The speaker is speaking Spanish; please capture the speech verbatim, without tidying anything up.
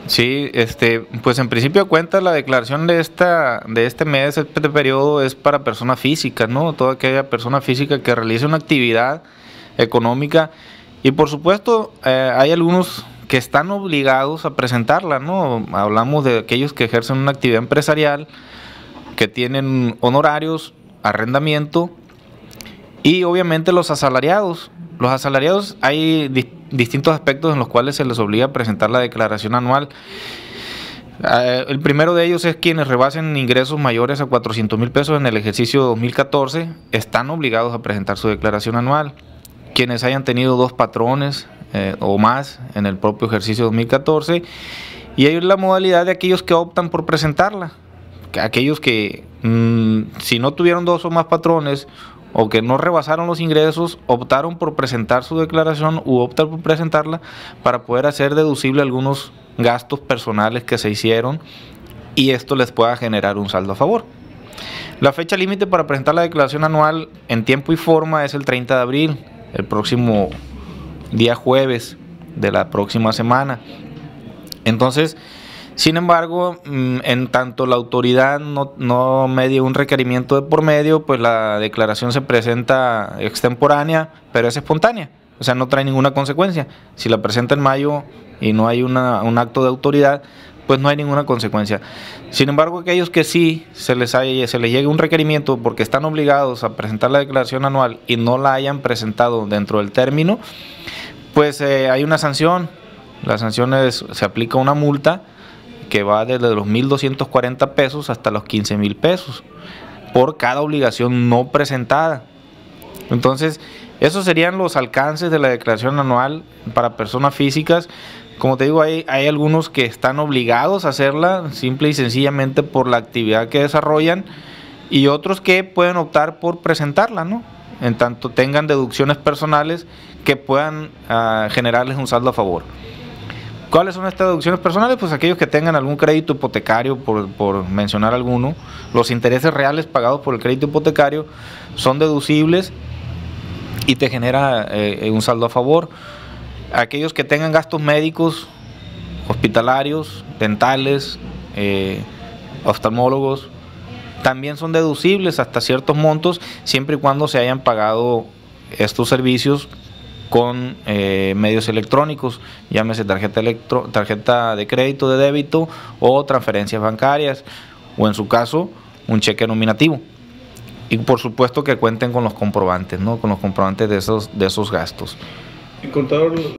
Sí, este, pues en principio de cuentas la declaración de esta, de este mes, este periodo es para personas físicas, ¿no? Toda aquella persona física que realice una actividad económica y por supuesto eh, hay algunos que están obligados a presentarla, ¿no? Hablamos de aquellos que ejercen una actividad empresarial, que tienen honorarios, arrendamiento y obviamente los asalariados. Los asalariados hay di distintos aspectos en los cuales se les obliga a presentar la declaración anual. Eh, el primero de ellos es quienes rebasen ingresos mayores a cuatrocientos mil pesos en el ejercicio dos mil catorce, están obligados a presentar su declaración anual. Quienes hayan tenido dos patrones eh, o más en el propio ejercicio dos mil catorce, y hay la modalidad de aquellos que optan por presentarla. Aquellos que mmm, si no tuvieron dos o más patrones o que no rebasaron los ingresos, optaron por presentar su declaración u optar por presentarla para poder hacer deducible algunos gastos personales que se hicieron y esto les pueda generar un saldo a favor. La fecha límite para presentar la declaración anual en tiempo y forma es el treinta de abril, el próximo día jueves de la próxima semana. Entonces, sin embargo, en tanto la autoridad no, no medie un requerimiento de por medio, pues la declaración se presenta extemporánea, pero es espontánea, o sea, no trae ninguna consecuencia. Si la presenta en mayo y no hay una, un acto de autoridad, pues no hay ninguna consecuencia. Sin embargo, aquellos que sí se les, hay, se les llegue un requerimiento porque están obligados a presentar la declaración anual y no la hayan presentado dentro del término, pues eh, hay una sanción. La sanción es, se aplica una multa que va desde los mil doscientos cuarenta pesos hasta los quince mil pesos por cada obligación no presentada. Entonces, esos serían los alcances de la declaración anual para personas físicas. Como te digo, hay, hay algunos que están obligados a hacerla simple y sencillamente por la actividad que desarrollan y otros que pueden optar por presentarla, ¿no? En tanto tengan deducciones personales que puedan uh, generarles un saldo a favor. ¿Cuáles son estas deducciones personales? Pues aquellos que tengan algún crédito hipotecario, por, por mencionar alguno. Los intereses reales pagados por el crédito hipotecario son deducibles y te genera eh, un saldo a favor. Aquellos que tengan gastos médicos, hospitalarios, dentales, eh, oftalmólogos, también son deducibles hasta ciertos montos, siempre y cuando se hayan pagado estos servicios con eh, medios electrónicos, llámese tarjeta, electro, tarjeta de crédito, de débito o transferencias bancarias, o en su caso, un cheque nominativo. Y por supuesto que cuenten con los comprobantes, ¿no? Con los comprobantes de esos, de esos gastos. Y contador,